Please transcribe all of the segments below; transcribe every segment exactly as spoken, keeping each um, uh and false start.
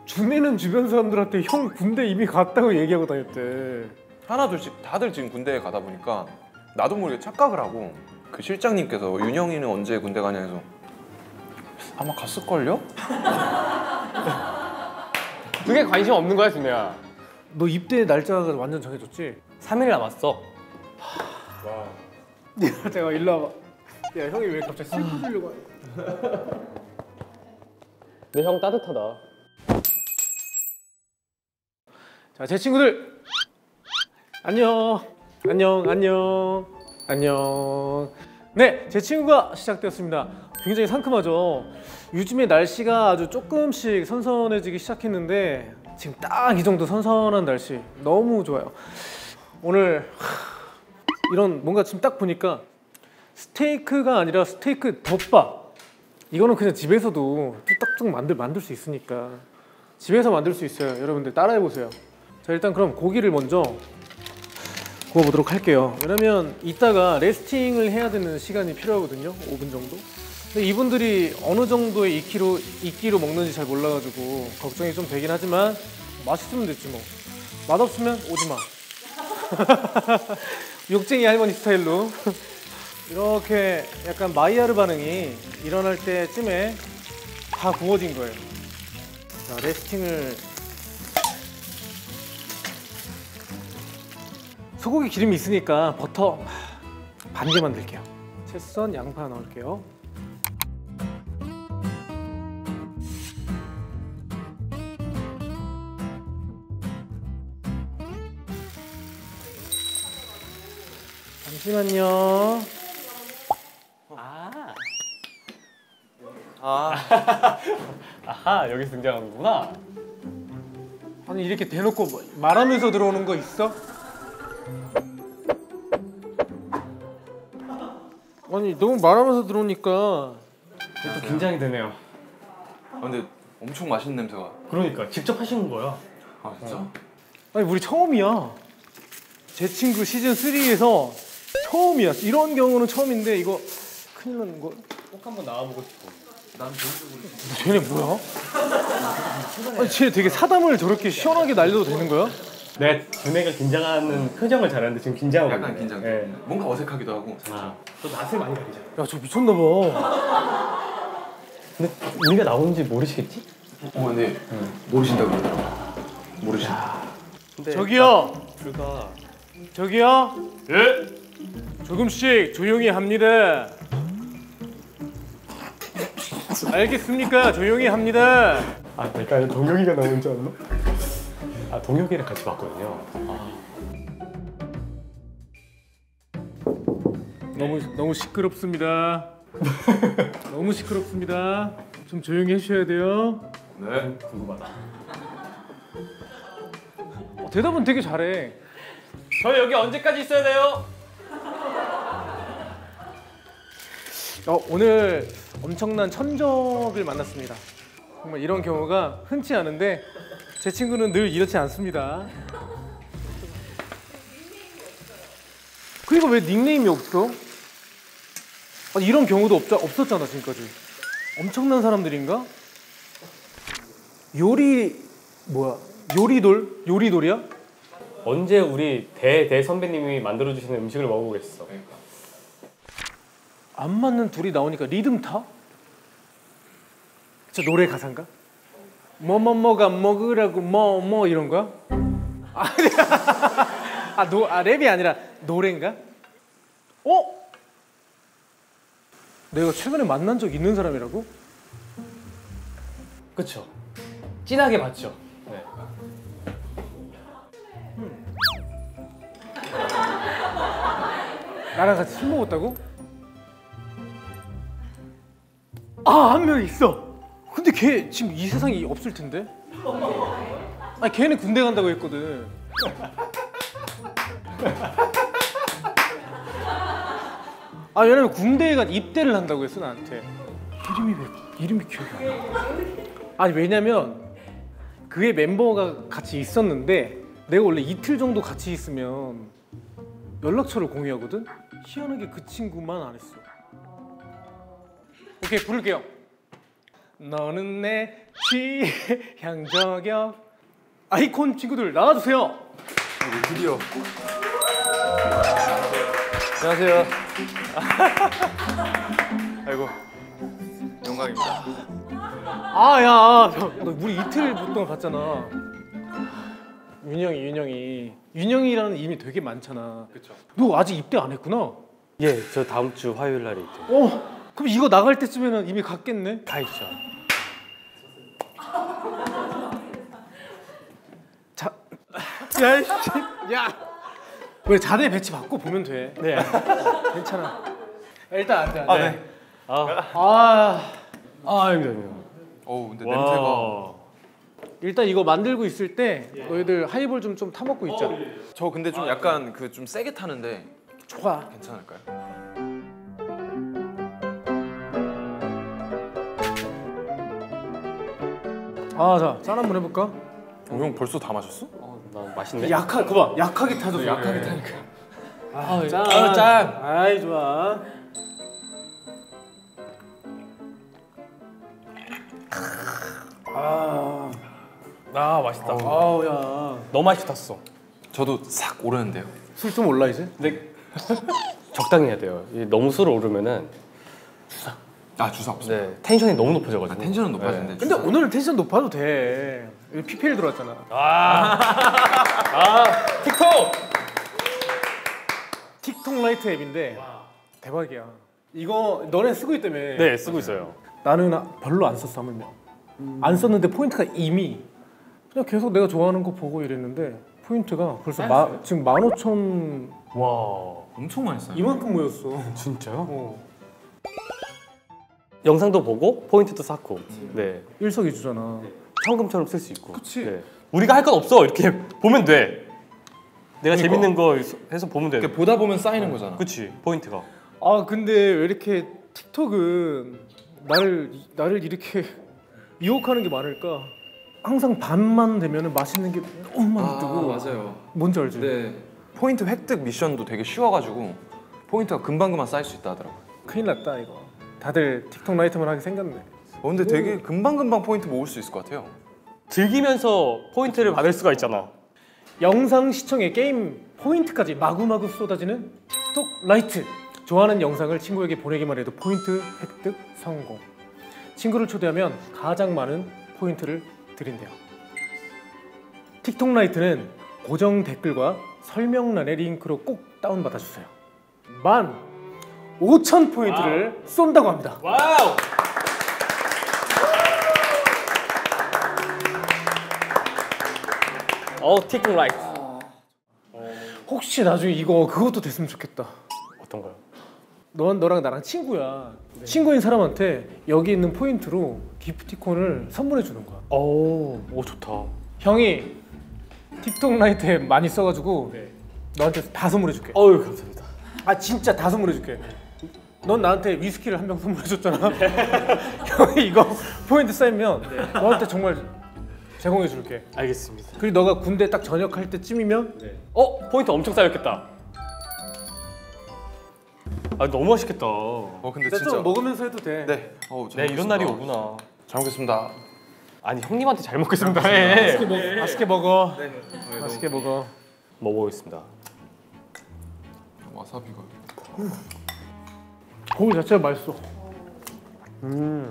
준이는 주변 사람들한테 형 군대 이미 갔다고 얘기하고 다녔대. 하나 둘씩 다들 지금 군대에 가다 보니까 나도 모르게 착각을 하고 그 실장님께서 윤영이는 언제 군대 가냐 해서 아마 갔을걸요? 그게 관심 없는 거야 준혜야. 너 입대 날짜가 완전 정해졌지? 삼 일 남았어. 와. 야 잠깐 일로 와봐. 야 형이 왜 갑자기 술 부르려고 하냐? 내 형 따뜻하다. 자, 제 친구들 안녕 안녕 안녕 안녕. 네, 제 친구가 시작되었습니다. 굉장히 상큼하죠. 요즘에 날씨가 아주 조금씩 선선해지기 시작했는데 지금 딱 이 정도 선선한 날씨 너무 좋아요. 오늘 하, 이런 뭔가 지금 딱 보니까 스테이크가 아니라 스테이크 덮밥. 이거는 그냥 집에서도 뚝딱뚝 만들 만들 수 있으니까 집에서 만들 수 있어요. 여러분들 따라해 보세요. 자, 일단 그럼 고기를 먼저 구워보도록 할게요. 왜냐면 이따가 레스팅을 해야 되는 시간이 필요하거든요. 오 분 정도. 근데 이분들이 어느 정도의 익기로, 익기로 먹는지 잘 몰라가지고 걱정이 좀 되긴 하지만 맛있으면 됐지 뭐. 맛없으면 오지 마. 욕쟁이 할머니 스타일로 이렇게 약간 마이야르 반응이 일어날 때쯤에 다 구워진 거예요. 자, 레스팅을 소고기 기름이 있으니까 버터 반 개만 넣을게요. 채 썬 양파 넣을게요. 잠시만요. 아. 아. 아하, 여기서 등장하는구나. 아니 이렇게 대놓고 말하면서 들어오는 거 있어? 아니 너무 말하면서 들어오니까 또 긴장이 되네요. 아, 근데 엄청 맛있는 냄새가. 그러니까 직접 하시는 거야. 아 진짜? 어. 아니 우리 처음이야. 제 친구 시즌 쓰리에서 처음이야. 이런 경우는 처음인데 이거 큰일 나는 거. 꼭 한번 나와보고 싶어. 난 개인적으로. 쟤네 뭐야? 아니 쟤 되게 사담을 저렇게 시원하게 날려도 되는 거야? 네, 준혜가 긴장하는 표정을 잘하는데 지금 긴장하고 약간 있네. 긴장. 네. 뭔가 어색하기도 하고. 아, 또 맛을 많이 가리자. 야 저 미쳤나 봐. 근데 우리가 나오는지 모르시겠지? 어, 네. 응. 모르신다고 그러더라고. 모르신다. 근데 저기요. 그가 저기요. 예? 조금씩 조용히 합니다. 알겠습니까? 조용히 합니다. 아, 내가 동혁이가 나온 줄 알았나? 아, 동혁이랑 같이 봤거든요. 아. 너무 너무 시끄럽습니다. 너무 시끄럽습니다. 좀 조용히 해주셔야 돼요. 네. 궁금하다. 어, 대답은 되게 잘해. 저 여기 언제까지 있어야 돼요? 어, 오늘 엄청난 천적을 만났습니다. 정말 이런 경우가 흔치 않은데 제 친구는 늘 이렇지 않습니다. 그리고 왜 닉네임이 없어? 아니, 이런 경우도 없, 없었잖아 지금까지. 엄청난 사람들인가? 요리 뭐야? 요리돌? 요리돌이야? 언제 우리 대대 선배님이 만들어주시는 음식을 먹어보겠어. 그러니까. 안 맞는 둘이 나오니까 리듬 타? 저 노래 가사인가? 뭐뭐뭐가 먹으라고 뭐 뭐 이런 거야? 아, 노, 아 랩이 아니라 노래인가? 어? 내가 최근에 만난 적 있는 사람이라고? 그쵸? 진하게 봤죠? 네. 나랑 같이 술 먹었다고? 아, 한 명 있어. 근데 걔 지금 이 세상에 없을 텐데? 아니 걔는 군대 간다고 했거든. 아, 왜냐면 군대에 간 입대를 한다고 했어 나한테. 이름이 왜 이름이 기억이 안 나? 아니 왜냐면 그의 멤버가 같이 있었는데 내가 원래 이틀 정도 같이 있으면 연락처를 공유하거든? 희한하게 그 친구만 안 했어. 오케이, 부를게요. 너는 내 취향저격 아이콘 친구들 나와주세요. 드디어. 안녕하세요. 아이고 영광입니다. 아야, 너 우리 이틀 동안 봤잖아. 윤영이, 윤영이, 윤영이라는 이름이 되게 많잖아. 그렇죠. 너 아직 입대 안 했구나. 예, 저 다음 주 화요일 날에 있대. 어, 그럼 이거 나갈 때쯤에는 이미 갔겠네. 가 있죠. 자, 야, 씨, 야, 왜 자대 배치 받고 보면 돼. 네. 괜찮아. 일단 안 돼. 안 돼. 아, 네. 아, 아, 아, 아닙니다, 아닙니다. 어우 근데 와. 냄새가. 일단 이거 만들고 있을 때 너희들 하이볼 좀 좀 타먹고 있자. 저 근데 좀 약간 그 좀 세게 타는데 좋아. 괜찮을까요? 아, 자, 짠 한번 해볼까? 어, 형 벌써 다 마셨어? 어, 나 맛있네. 약하, 그봐, 약하게 타줘. 약하게 타니까. 아, 짠. 아, 짠. 아이 좋아. 아, 아, 맛있다. 아우 야. 너무 맛있게 탔어. 저도 싹 오르는데요. 술 좀 올라 이제? 근데 적당히 해야 돼요. 이게 너무 술 오르면은 아 주사 없어. 네, 텐션이 너무 높아져가지고. 아, 텐션은 높아지는데. 근데 오늘 텐션 높아도 돼. 여기 피피엘 들어왔잖아. 아, 아, 틱톡. 틱톡 라이트 앱인데 대박이야. 이거 너네 쓰고 있다며. 네, 쓰고 있어요. 나는 아- 별로 안 썼어 하물며. 안 썼는데 포인트가 이미 그냥 계속 내가 좋아하는 거 보고 이랬는데 포인트가 벌써 마, 지금 만 오천 와, 엄청 많이 써요. 이만큼 모였어. 진짜요? 어. 영상도 보고 포인트도 쌓고. 네, 일석이조잖아. 현금처럼 쓸 수 있고. 그치. 네. 우리가 할 건 없어. 이렇게 보면 돼. 내가 그러니까. 재밌는 거 해서 보면 돼. 이렇게 보다 보면 쌓이는 거잖아. 그치, 포인트가. 아 근데 왜 이렇게 틱톡은 나를 나를 이렇게 유혹하는 게 많을까? 항상 밤만 되면은 맛있는 게 너무 많이 뜨고. 맞아요. 뭔지 알지? 네. 포인트 획득 미션도 되게 쉬워가지고 포인트가 금방금방 쌓일 수 있다 하더라고요. 큰일 났다 이거. 다들 틱톡 라이트만 하게 생겼네. 어, 근데 되게 금방금방 포인트 모을 수 있을 것 같아요. 즐기면서 포인트를 받을 수가 있잖아. 영상 시청에 게임 포인트까지 마구마구 쏟아지는 틱톡 라이트. 좋아하는 영상을 친구에게 보내기만 해도 포인트 획득 성공. 친구를 초대하면 가장 많은 포인트를 드린대요. 틱톡 라이트는 고정 댓글과 설명란의 링크로 꼭 다운받아 주세요. 만 오천 포인트를 쏜다고 합니다. 와우. 어, 틱톡 라이트. 혹시 나중에 이거 그것도 됐으면 좋겠다. 어떤 거요? 넌 너랑 나랑 친구야. 친구인 사람한테 여기 있는 포인트로 기프티콘을 선물해 주는 거야. 오, 오 좋다. 형이 틱톡 라이트 앱 많이 써가지고 너한테 다 선물해 줄게. 어유 감사합니다. 아 진짜 다 선물해 줄게. 넌 나한테 위스키를 한 병 선물해 줬잖아. 형이 이거 포인트 쌓이면 너한테 정말 제공해 줄게. 알겠습니다. 그리고 너가 군대 딱 전역할 때쯤이면 어, 포인트 엄청 쌓였겠다. 아, 너무 맛있겠다. 어 근데 근데 진짜. 좀 먹으면서 해도 돼. 네. 어, 잘 네, 이런 날이 먹겠습니다. 오구나. 잘 먹겠습니다. 아니, 형님한테 잘 먹겠습니다. 맛있게, 해. 먹, 맛있게 먹어. 네. 맛있게 먹어. 먹어보겠습니다. 와사비가. 고기 자체가 맛있어. 음.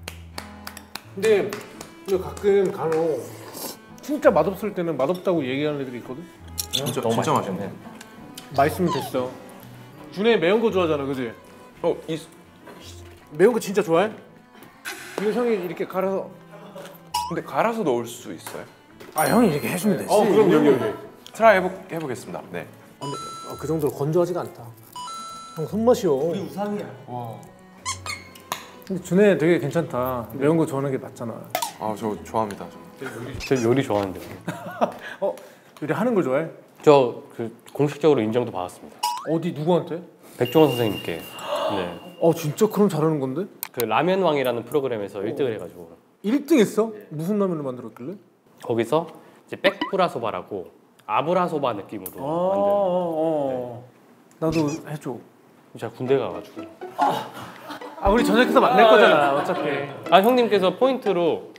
근데 이거 가끔 간혹 진짜 맛없을 때는 맛없다고 얘기하는 애들이 있거든. 진짜 너무 진짜 맛있네. 맛있네. 맛있으면 됐어. 준혜 매운 거 좋아하잖아, 그지? 어, 이 매운 거 진짜 좋아해? 근데 형이 이렇게 갈아서 근데 갈아서 넣을 수 있어요? 아 형이 이렇게 해주면 되지. 어, 그럼 여기 여기. 트라이 해보, 해보겠습니다. 네. 아, 근데 어, 그 정도로 건조하지가 않다. 형 손맛이요. 우리 우상이야. 와. 근데 준혜 되게 괜찮다. 매운 거 좋아하는 게 맞잖아. 아, 저 좋아합니다. 저. 저 요리 좋아하는데. 어? 요리 하는 걸 좋아해? 저 그 공식적으로 인정도 받았습니다. 어디 누구한테? 백종원 선생님께. 네. 어 진짜 그럼 잘하는 건데? 그 라면 왕이라는 프로그램에서 일 등을 해가지고 일 등 했어? 무슨 라면을 만들었길래? 거기서 이제 백브라소바라고 아브라소바 느낌으로 아, 어, 어. 나도 해줘. 만든. 제가 군대 가가지고. 아 우리 저녁에서 만날 거잖아 어차피. 아, 형님께서 포인트로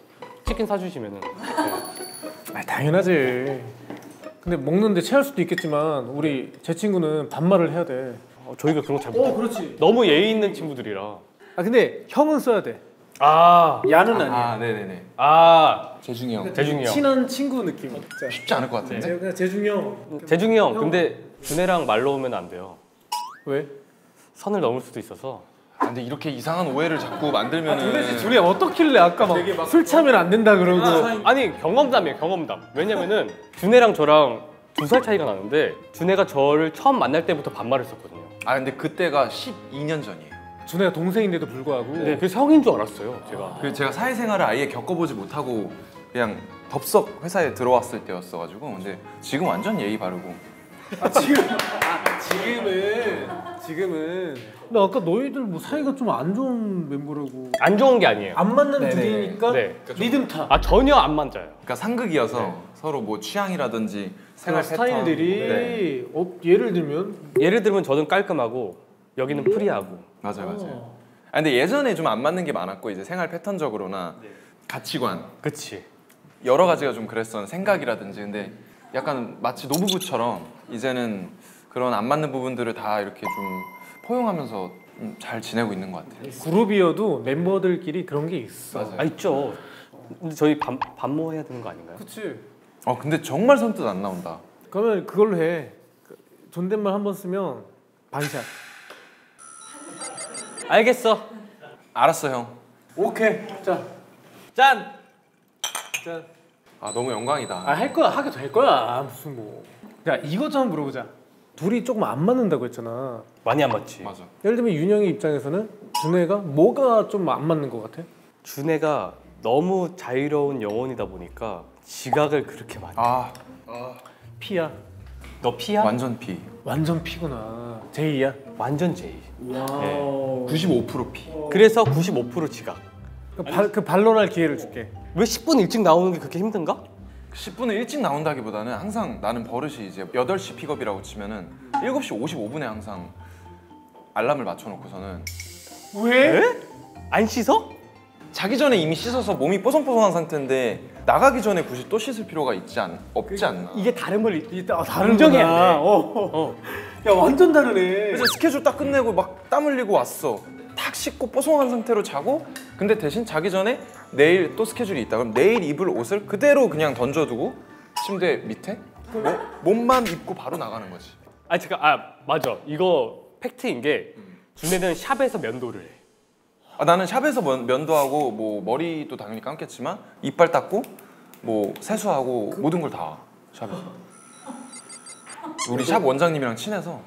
치킨 사주시면은. 아, 당연하지. 근데 먹는데 체할 수도 있겠지만 우리 제 친구는 반말을 해야 돼. 어, 저희가 그런 거 잘 못해. 어, 그렇지. 너무 예의 있는 친구들이라. 아 근데 형은 써야 돼. 아, 야는 아니야. 아 네네네. 아, 재중이 형. 재중이 형. 친한 친구 느낌. 진짜. 쉽지 않을 것 같은데. 제- 그냥 재중이 형. 재중이 형. 형. 근데 준혜랑 말로 오면 안 돼요. 왜? 선을 넘을 수도 있어서. 아, 근데 이렇게 이상한 오해를 자꾸 만들면은. 도대체 둘이 어떻길래 아까 막 술 차면 안 된다 그러고. 아니 경험담이에요, 경험담. 왜냐면은 준혜랑 저랑 두 살 차이가 나는데 준혜가 저를 처음 만날 때부터 반말을 했었거든요. 아 근데 그때가 십이 년 전이에요. 준혜가 동생인데도 불구하고. 네, 그래서 형인 줄 알았어요, 제가. 그래서 제가 사회생활을 아예 겪어보지 못하고 그냥 덥석 회사에 들어왔을 때였어가지고 근데 지금 완전 예의 바르고. 아 지금 아 지금은 지금은. 근데 아까 너희들 뭐 사이가 좀 안 좋은 멤버라고. 안 좋은 게 아니에요. 안 맞는 네네. 둘이니까 네. 리듬 타. 아 전혀 안 맞아요. 그러니까 상극이어서 서로 뭐 취향이라든지 생활 패턴. 스타일들이 네. 어, 예를 들면 예를 들면 저는 깔끔하고 여기는 프리하고. 맞아요, 맞아요. 어. 아, 근데 예전에 좀 안 맞는 게 많았고 이제 생활 패턴적으로나 가치관 그치. 여러 가지가 좀 그랬었는 생각이라든지 근데 약간 마치 노부부처럼 이제는 그런 안 맞는 부분들을 다 이렇게 좀 포용하면서 좀 잘 지내고 있는 것 같아요. 그룹이어도 멤버들끼리 그런 게 있어. 맞아요. 아 있죠. 근데 저희 반, 반모 해야 되는 거 아닌가요? 그치. 어 근데 정말 선뜻 안 나온다. 그러면 그걸로 해. 그 존댓말 한 번 쓰면 반샷. 알겠어. 알았어 형. 오케이. 자, 짠. 자. 아 너무 영광이다. 아, 할 거야. 하게 될 거야. 무슨 뭐. 야, 이것 좀 한번 물어보자. 둘이 조금 안 맞는다고 했잖아. 많이 안 맞지. 맞아. 예를 들면 윤영이 입장에서는 준혜가 뭐가 좀 안 맞는 것 같아? 준혜가 너무 자유로운 영혼이다 보니까 지각을 그렇게 많이. 아 피야. 너 피야? 완전 피. 완전 피구나. 제이야. 완전 제이. 와우. 구십오 퍼센트 피. 그래서 구십오 퍼센트 지각. 그, 발, 그 반론할 기회를 줄게. 왜 십 분 일찍 나오는 게 그렇게 힘든가? 십 분을 일찍 나온다기보다는 항상 나는 버릇이 이제 여덟 시 픽업이라고 치면은 일곱 시 오십오 분에 항상 알람을 맞춰놓고서는 왜? 안 씻어? 자기 전에 이미 씻어서 몸이 뽀송뽀송한 상태인데 나가기 전에 굳이 또 씻을 필요가 있지 않 없지 않나. 이게 다른 걸 이따 아, 다른 인정해야 거구나. 돼. 어. 어. 야, 완전 다르네. 그래서 스케줄 딱 끝내고 막 땀 흘리고 왔어. 탁 씻고 뽀송한 상태로 자고 근데 대신 자기 전에 내일 또 스케줄이 있다. 그럼 내일 입을 옷을 그대로 그냥 던져두고 침대 밑에 뭐, 몸만 입고 바로 나가는 거지. 아 잠깐 아 맞아 이거 팩트인 게 준혜는 샵에서 면도를 해. 아, 나는 샵에서 면, 면도하고 뭐 머리도 당연히 감겠지만 이빨 닦고 뭐 세수하고 모든 걸 다 샵에서. 우리 샵 원장님이랑 친해서.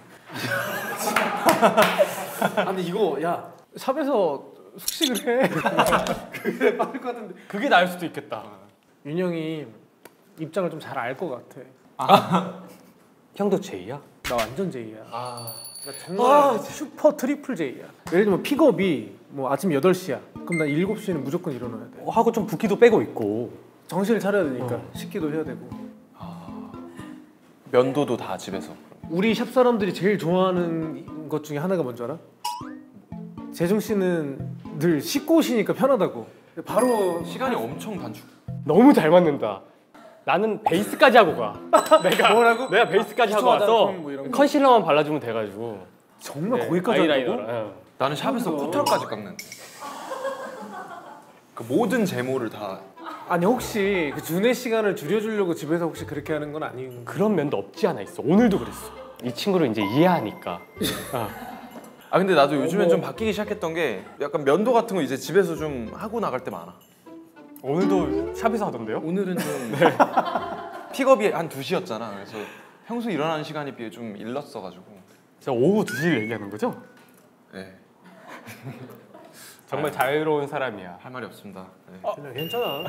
아, 근데 이거 야 샵에서 숙식을 해. 그게 빠를 것 같은데. 그게 나을 수도 있겠다. 윤영이 입장을 좀 잘 알 것 같아. 형도 제이야? 나 완전 제이야. 아 나 정말 슈퍼 트리플 제이야. 예를 들면 픽업이 뭐 아침 여덟 시야. 그럼 난 일곱 시에는 무조건 일어나야 돼. 하고 좀 붓기도 빼고 있고. 정신을 차려야 되니까 어. 씻기도 해야 되고. 면도도 다 집에서. 우리 샵 사람들이 제일 좋아하는 것 중에 하나가 뭔지 알아? 재중 씨는 늘 씻고 오시니까 편하다고. 바로 시간이 엄청 단축. 너무 잘 맞는다. 나는 베이스까지 하고 가. 내가 뭐라고? 내가 베이스까지 하고 기초 와서 화장품 뭐 이런 거. 컨실러만 발라주면 돼가지고. 정말 네, 거기까지 한다고? 아이라이너랑, 응. 나는 샵에서 코털까지 깎는. 그 모든 제모를 다. 아니 혹시 그 준혜 시간을 줄여주려고 집에서 혹시 그렇게 하는 건 아닌? 그런 면도 없지 않아 있어. 오늘도 그랬어. 이 친구를 이제 이해하니까. 아, 아 근데 나도 요즘엔 좀 바뀌기 시작했던 게 약간 면도 같은 거 이제 집에서 좀 하고 나갈 때 많아. 오늘도 샵에서 하던데요? 오늘은 좀 픽업이 한 두 시였잖아. 그래서 평소 일어나는 시간에 비해 좀 일렀어가지고. 저 오후 두 시를 얘기하는 거죠? 네, 정말 자유로운 사람이야. 할 말이 없습니다. 네. 그냥 괜찮아.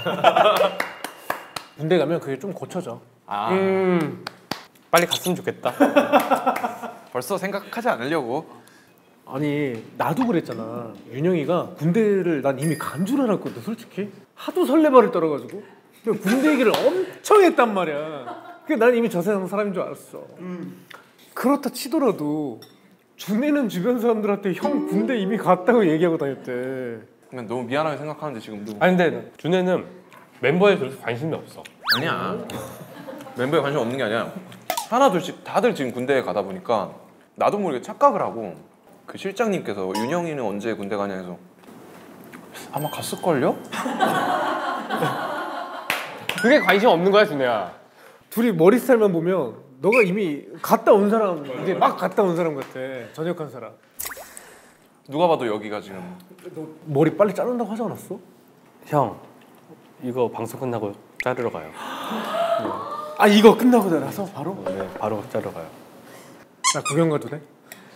군대 가면 그게 좀 고쳐져. 아 음, 빨리 갔으면 좋겠다. 벌써 생각하지 않으려고. 아니 나도 그랬잖아. 윤영이가 군대를 난 이미 간 줄 알았거든 솔직히. 하도 설레발을 떨어가지고 그냥 군대 얘기를 엄청 했단 말이야. 그난 이미 저 세상 사람인 줄 알았어. 음. 그렇다 치더라도 준혜는 주변 사람들한테 형 군대 이미 갔다고 얘기하고 다녔대. 그냥 너무 미안하게 생각하는데 지금도. 아니 근데 준혜는 멤버에 그렇게 관심이 없어. 아니야. 멤버에 관심 없는 게 아니라 하나 둘씩 다들 지금 군대에 가다 보니까 나도 모르게 착각을 하고 그 실장님께서 윤영이는 언제 군대 가냐 해서 아마 갔을걸요? 그게 관심 없는 거야 준혜야. 둘이 머리 스타일만 보면 너가 이미 갔다 온 사람, 이제 막 갔다 온 사람 같아. 전역한 사람. 누가 봐도 여기가 지금 너 머리 빨리 자른다고 하지 않았어? 형 이거 방송 끝나고 자르러 가요. 아 이거 끝나고 나서 바로? 네 바로 자르러 가요. 나 구경 가도 돼?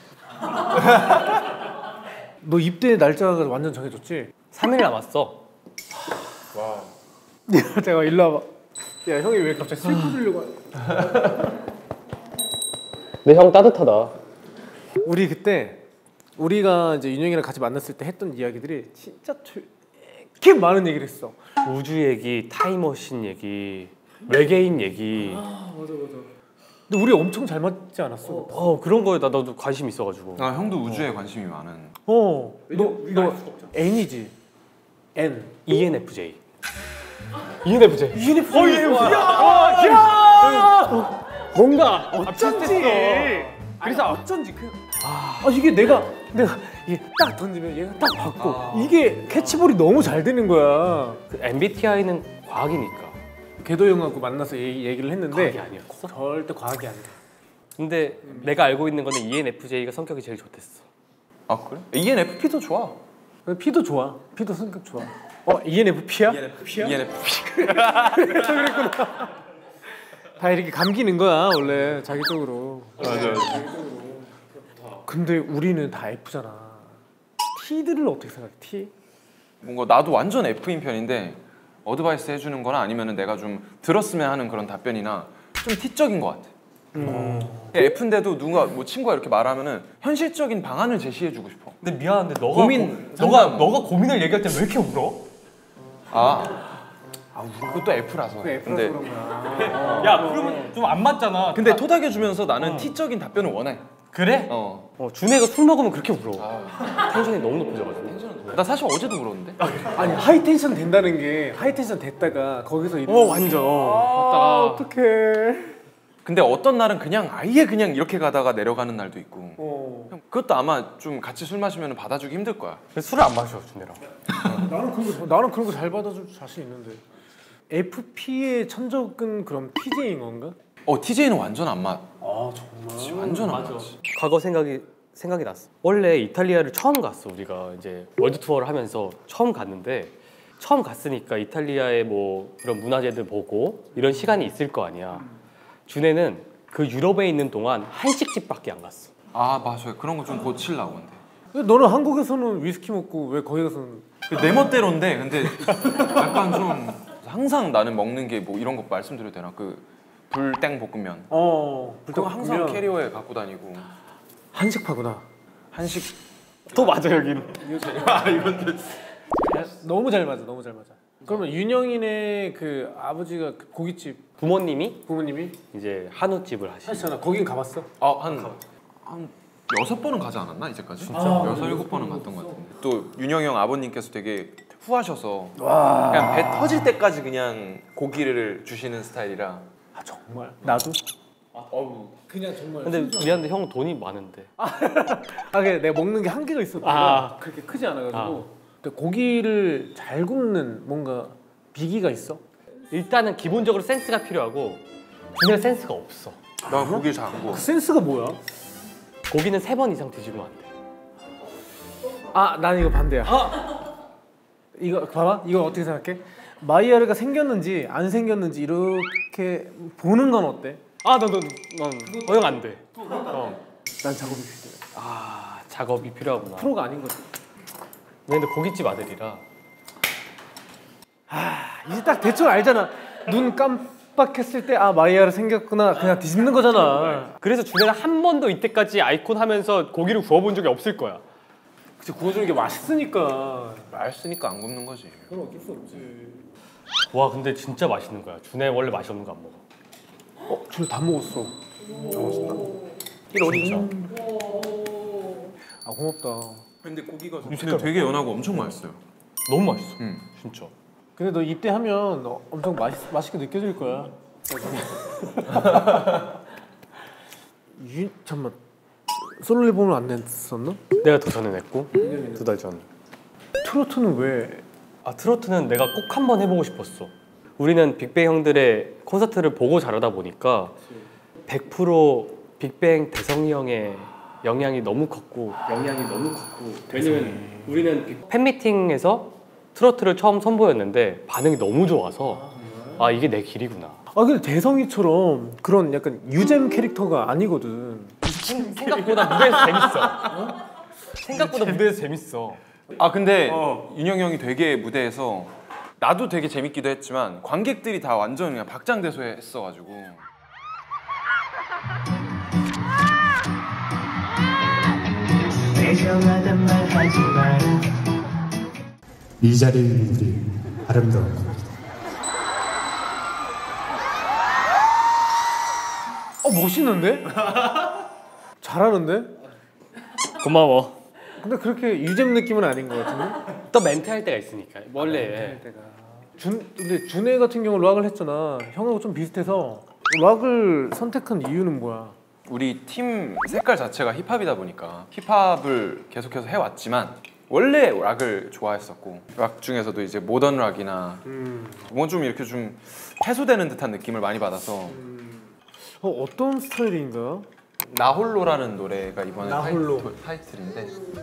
너 입대 날짜가 완전 정해졌지? 삼 일 남았어. 와. 야 제가 일로 와봐. 야 형이 왜 갑자기 슬퍼 주려고 하냐? 근데 형 따뜻하다. 우리 그때 우리가 이제 윤영이랑 같이 만났을 때 했던 이야기들이 진짜 되게 많은 얘기를 했어. 우주 얘기, 타임머신 얘기, 외계인 얘기. 아 맞아 맞아. 근데 우리 엄청 잘 맞지 않았어? 어, 어 그런 거에 나 나도 관심 있어가지고. 아 형도 우주에 관심이 많은. 어. 너 너 N이지? N. 이엔에프제이. 이엔에프제이. 이엔에프제이. 야! 야! 뭔가 어쩐지. 그래서 어쩐지 그. 아, 아 이게 내가 내가 이게 딱 던지면 얘가 딱 받고 아. 이게 캐치볼이 너무 잘 되는 거야. 그 엠비티아이는 과학이니까. 궤도 형하고 만나서 얘기, 얘기를 했는데 과학이 아니었어? 절대 과학이 아니야. 근데 내가 알고 있는 거는 이엔에프제이가 성격이 제일 좋댔어. 아 그래? 이엔에프피도 좋아. P도 좋아. P도 성격 좋아. 어 이엔에프피야? 이엔에프피. 이엔에프피. 그랬구나. 다 이렇게 감기는 거야 원래 자기 쪽으로. 맞아. 근데 우리는 다 F잖아. T들을 어떻게 생각해? T? 뭔가 나도 완전 F인 편인데 어드바이스 해주는 거나 아니면 내가 좀 들었으면 하는 그런 답변이나 좀 T적인 것 같아. 음. F인데도 누가 뭐 친구가 이렇게 말하면은 현실적인 방안을 제시해주고 싶어. 근데 미안한데 너가 고민 고, 너가 상담. 너가 고민을 얘기할 때 왜 이렇게 울어? 아, 아 그것도 F라서. F라서 근데 그런 거야. 야 그러면 좀 안 맞잖아. 근데 토닥여주면서 나는 T적인 답변을 원해. 그래? 어. 어 준혜가 술 먹으면 그렇게 울어. 아, 텐션이 너무 높아져가지고. 나 사실 어제도 울었는데. 아니 하이텐션 된다는 게 하이텐션 됐다가 거기서 이런 어 완전. 아 어떡해. 근데 어떤 날은 그냥 아예 그냥 이렇게 가다가 내려가는 날도 있고. 어. 그것도 아마 좀 같이 술 마시면 받아주기 힘들 거야. 그래서 술을 안 마셔 준혜랑. 나는 그런 거 나는 그런 거 잘 받아줄 자신 있는데. 에프피의 천적은 그럼 피제이인 건가? 어 티제이는 완전 안 맞. 아 정말. 완전 안 맞지. 과거 생각이 생각이 났어. 원래 이탈리아를 처음 갔어 우리가 이제 월드 투어를 하면서 처음 갔는데 처음 갔으니까 이탈리아의 뭐 이런 문화재들 보고 이런 시간이 있을 거 아니야. 준혜는 그 유럽에 있는 동안 한식집밖에 안 갔어. 아 맞아요. 그런 거 좀 고치려고 근데. 근데 너는 한국에서는 위스키 먹고 왜 거기 가서는? 내 멋대로인데 근데 약간 좀 항상 나는 먹는 게 뭐 이런 거 말씀드려도 되나? 그 불땡 볶음면. 어. 그거 항상 캐리어에 갖고 다니고. 한식파구나. 한식. 또 맞아 여긴. 아 이건 너무 잘 맞아, 너무 잘 맞아. 그러면 윤영이네 그 아버지가 그 고깃집 부모님이 부모님이 이제 한우집을 하시. 하시잖아. 거긴 가봤어? 아한한 여섯 번은 가지 않았나 이제까지? 진짜 여섯 일곱 번은 갔던 것 같은데. 또 윤영이 형 아버님께서 되게 후하셔서 와. 그냥 배 터질 때까지 그냥 고기를 주시는 스타일이라. 아 정말? 나도? 어우. 그냥 정말. 근데 미안한데 형 돈이 많은데. 아 그래 내가 먹는 게 한계가 있어. 아. 그렇게 크지 않아가지고. 아. 근데 고기를 잘 굽는 뭔가 비기가 있어? 일단은 기본적으로 센스가 필요하고 준혜는 센스가 없어. 나 고기를 잘 안 구워. 그 센스가 뭐야? 고기는 세 번 이상 뒤지면 안 돼. 아, 난 이거 반대야. 이거 봐봐. 이거 어떻게 생각해? 마이야르가 생겼는지 안 생겼는지 이렇게 보는 건 어때? 아나너난 허용 안 돼. 어. 난 작업이 필요해. 아 작업이 필요하구나. 프로가 아닌 거지. 근데 고깃집 아들이라. 아, 이제 딱 대충 알잖아. 눈 깜빡했을 때 아 마이야르 생겼구나. 그냥 뒤집는 거잖아. 그래서 준혜는 한 번도 이때까지 아이콘 하면서 고기를 구워본 적이 없을 거야. 그치 구워주는 게 맛있으니까. 맛있으니까 안 굽는 거지. 그건 어쩔 수 없지. 와 근데 진짜 맛있는 거야. 준혜 원래 맛이 없는 거 안 먹어. 어, 저 다 먹었어. 진짜. 아 고맙다. 근데 고기가 근데 되게 연하고 엄청 맛있어요. 너무 맛있어. 음. 진짜. 근데 너 입대하면 너 엄청 맛있, 맛있게 느껴질 거야. 유, 잠깐만 솔로 앨범을 안 냈었나? 내가 더 전에 냈고 두 달 전. 트로트는 왜? 아 트로트는 내가 꼭 한번 해보고 싶었어. 우리는 빅뱅 형들의 콘서트를 보고 자라다 보니까 백 퍼센트 빅뱅 대성이 형의 영향이 너무 컸고 영향이 너무 컸고 왜냐면 우리는 팬미팅에서 트로트를 처음 선보였는데 반응이 너무 좋아서 아 이게 내 길이구나. 아 근데 대성이처럼 그런 약간 유잼 캐릭터가 아니거든. 생각보다 무대에서 재밌어. 어? 생각보다 무대에서 재밌어. 아 근데 어. 윤영이 형이 되게 무대에서 나도 되게 재밌기도 했지만 관객들이 다 완전 그냥 박장대소 했어가지고 죄송하단 말 하지 마라. 이 자리에 있는 우리 아름다운 겁니다. 어 멋있는데? 잘하는데? 고마워. 근데 그렇게 유잼 느낌은 아닌 것 같은데? 또 멘트 할 때가 있으니까 원래. 준 근데 준혜 같은 경우 락을 했잖아. 형하고 좀 비슷해서 락을 선택한 이유는 뭐야? 우리 팀 색깔 자체가 힙합이다 보니까 힙합을 계속해서 해왔지만 원래 락을 좋아했었고 락 중에서도 이제 모던 락이나 음. 뭐 좀 이렇게 좀 해소되는 듯한 느낌을 많이 받아서 어, 어떤 스타일인가? 나 홀로라는 노래가 이번에 나 홀로. 타이틀, 타이틀인데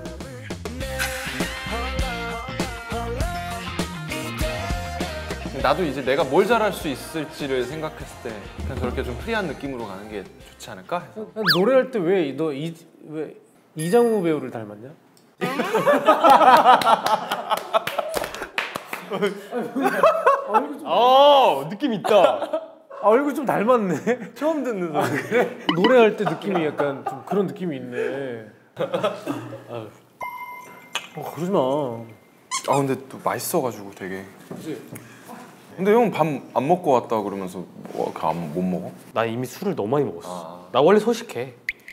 나도 이제 내가 뭘 잘할 수 있을지를 생각했을 때 그냥 저렇게 좀 프리한 느낌으로 가는 게 좋지 않을까 해서 노래할 때 왜 너 이 왜 이장우 배우를 닮았냐? 어 느낌 있다. 아, 얼굴 좀 닮았네. 처음 듣는 소리. 아, 그래? 노래할 때 느낌이 약간 좀 그런 느낌이 있네. 어, 그러지 마. 아 근데 또 맛있어가지고 되게 근데 형 밥 안 먹고 왔다 그러면서 뭐, 못 먹어? 나 이미 술을 너무 많이 먹었어. 아. 나 원래 소식해.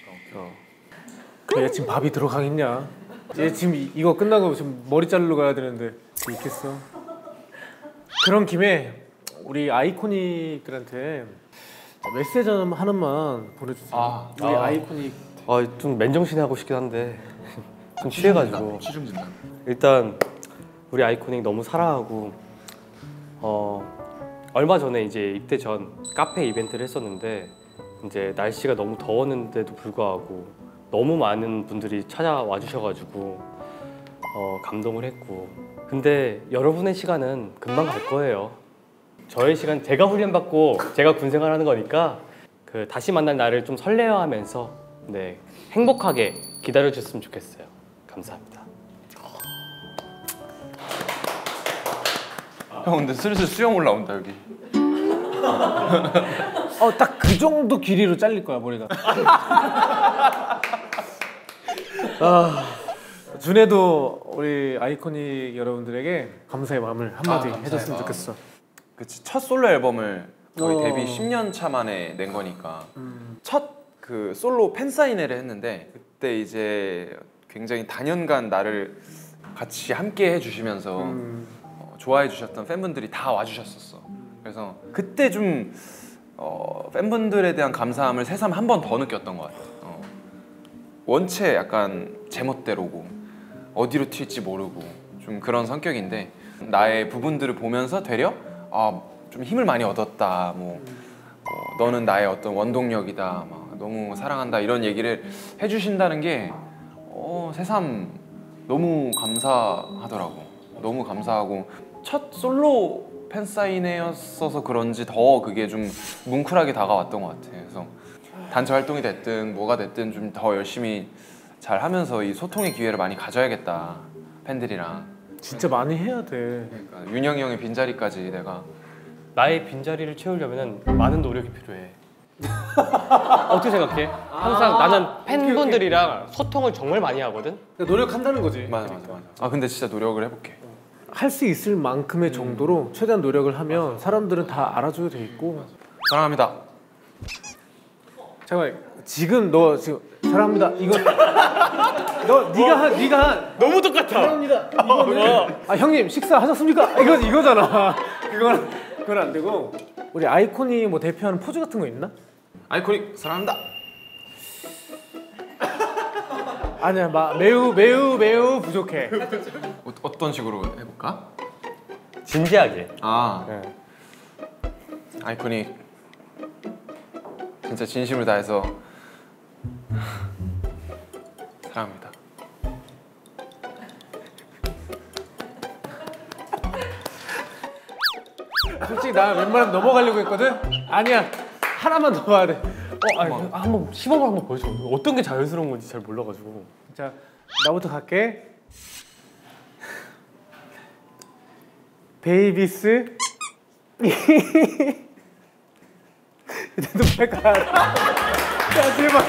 그래 지금 밥이 들어가겠냐? 얘 지금 이- 이거 끝나고 지금 머리 자르러 가야 되는데 있겠어? 그런 김에 우리 아이코닉들한테 메시지 하나만 보내주세요. 아. 우리 아. 아이코닉 아좀 맨정신에 하고 싶긴 한데 좀 취해가지고. 취중 진단. 일단 우리 아이코닉 너무 사랑하고 어 얼마 전에 이제 입대 전 카페 이벤트를 했었는데 이제 날씨가 너무 더웠는데도 불구하고 너무 많은 분들이 찾아와 주셔가지고 어 감동을 했고 근데 여러분의 시간은 금방 갈 거예요. 저의 시간 제가 훈련받고 제가 군 생활하는 거니까 그 다시 만날 날을 좀 설레어하면서 네 행복하게 기다려 주셨으면 좋겠어요. 감사합니다. 형 근데 슬슬 수염 올라온다 여기. 어딱 그 정도 길이로 잘릴 거야 머리가. 아, 준혜도 우리 아이코닉 여러분들에게 감사의 마음을 한마디 아, 감사의 해줬으면 마음. 좋겠어. 그치 첫 솔로 앨범을 거의 어. 데뷔 십 년 차 만에 낸 거니까 음. 첫 그 솔로 팬 사인회를 했는데 그때 이제 굉장히 단연간 나를 같이 함께 해주시면서 음. 어, 좋아해 주셨던 팬분들이 다 와주셨었어. 그래서 그때 좀 어, 팬분들에 대한 감사함을 새삼 한 번 더 느꼈던 것 같아. 어. 원체 약간 제멋대로고 어디로 튈지 모르고 좀 그런 성격인데 나의 부분들을 보면서 되려 아, 좀 힘을 많이 얻었다. 뭐 어, 너는 나의 어떤 원동력이다. 막 너무 사랑한다. 이런 얘기를 해주신다는 게 어, 새삼 너무 감사하더라고. 너무 감사하고 첫 솔로 팬 사인회였어서 그런지 더 그게 좀 뭉클하게 다가왔던 것 같아. 그래서 단체 활동이 됐든 뭐가 됐든 좀 더 열심히 잘 하면서 이 소통의 기회를 많이 가져야겠다. 팬들이랑. 진짜 많이 해야 돼. 그러니까 윤영이 형의 빈자리까지 내가 나의 빈자리를 채우려면 많은 노력이 필요해. 어떻게 생각해? 항상 나는 팬분들이랑 소통을 정말 많이 하거든? 그러니까 노력한다는 거지. 맞아 맞아 맞아. 아 근데 진짜 노력을 해볼게. 할 수 있을 만큼의 정도로 최대한 노력을 하면 사람들은 다 알아주게 돼 있고. 사랑합니다. 잠깐만 지금 너 지금 사랑합니다. 이건 너 네가 한 네가 한 너무 똑같아. 사랑합니다. 이거는 아 형님 식사하셨습니까? 이거 이거잖아. 그건 그건 안 되고 우리 아이콘이 뭐 대표하는 포즈 같은 거 있나? 아이코닉 사랑합니다. 아니야, 막 매우 매우 매우 부족해. 어, 어떤 식으로 해볼까? 진지하게. 아 네. 아이코닉 진짜 진심을 다해서 사랑합니다. 솔직히 나 웬만하면 넘어가려고 했거든. 아니야, 하나만 더 봐야 돼. 어, 아니, 아, 한번 시범을 한번 보여줘. 어떤 게 자연스러운 건지 잘 몰라가지고. 자, 나부터 갈게. 베이비스. 눈 가. 야 제발.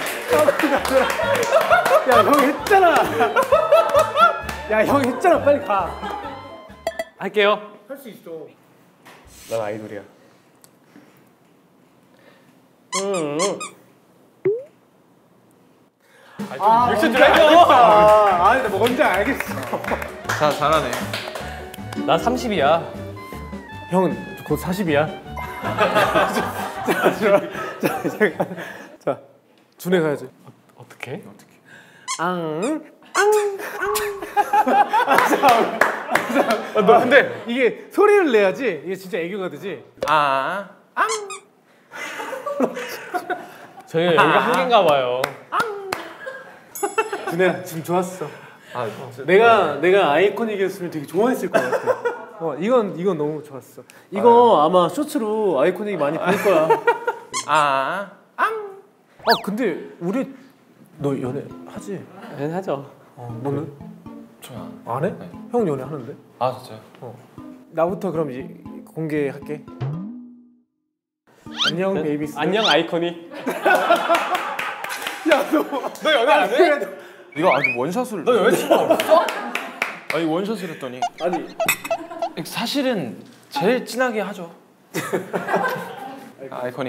야 형 했잖아. 야 형 했잖아. 빨리 가. 할게요. 할 수 있어. 난 아이돌이야. 음. 아, 리액션 좀 뭔지 해줘. 알겠다. 아니 나 뭔지 알겠어. 자 잘하네. 나 삼십이야. 형은 곧 사십이야. 자, 자, 자, 자, 자, 준해 가야지. 어떻게? 앙. 아, 너 근데 이게 소리를 내야지. 이게 진짜 애교가 되지. 아 저희가 여기가 한계인가 봐요. 준해 지금 좋았어. 아, 내가 내가 아이코닉이었으면 되게 좋아했을 것 같아. 어, 이건 이건 너무 좋았어. 이거 아. 아마 쇼츠로 아이코닉이 많이 볼 거야. 아 아 근데 우리 너 연애 하지? 하죠. 어, 너는 좋아. 안 해? 네. 형 연애 하는데? 아 진짜. 어. 나부터 그럼 이제 공개할게. 안녕 베이비스. 안녕 아이코닉. 너 연애 안 해? 이거 아주 원샷을. 너 여자친구 없어? 아니 원샷을 했더니 아니 사실은 제일 진하게 하죠. 아이코닉.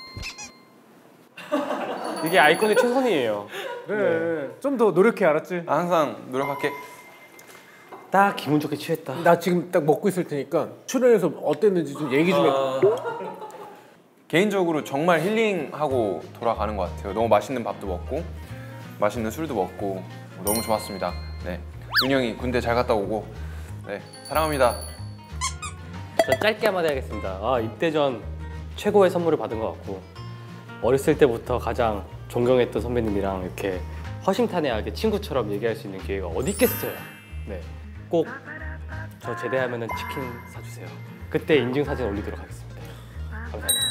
이게 아이코닉 최선이에요. 그래 좀 더 노력해 알았지? 나 항상 노력할게. 딱 기분 좋게 취했다. 나 지금 딱 먹고 있을 테니까 출연해서 어땠는지 좀 얘기 좀 해. 개인적으로 정말 힐링하고 돌아가는 것 같아요. 너무 맛있는 밥도 먹고 맛있는 술도 먹고 너무 좋았습니다. 네, 윤영이 군대 잘 갔다 오고 네 사랑합니다. 전 짧게 한마디 하겠습니다. 아, 입대 전 최고의 선물을 받은 것 같고 어렸을 때부터 가장 존경했던 선배님이랑 이렇게 허심탄회하게 친구처럼 얘기할 수 있는 기회가 어디 있겠어요. 네, 꼭 저 제대하면은 치킨 사주세요. 그때 인증사진 올리도록 하겠습니다. 감사합니다.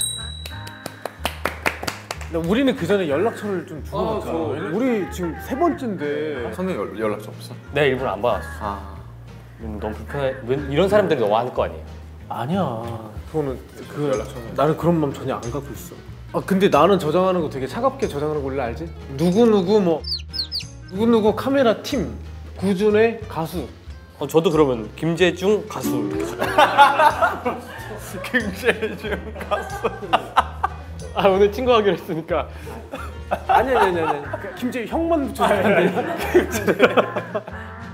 근데 우리는 그 전에 연락처를 좀 주고받자. 우리 지금 세 번째인데. 선배 연- 연락처 없어? 내가 일부러 안 받았어. 아 너무 불편해. 웬- 이런 사람들이 너무 많을 거 아니에요. 아니야. 그거는 그 연락처. 나는 그런 마음 전혀 안 갖고 있어. 아 근데 나는 저장하는 거 되게 차갑게 저장하는 거 원래 알지? 누구 누구 뭐 누구 누구 카메라 팀 구준의 가수. 어, 저도 그러면 김재중 가수 이렇게 적어요. 김재중 가수. 아, 오늘 친구 하기로 했으니까. 아니 아니 아니 아니. 김재 형만 붙여주면 안 돼.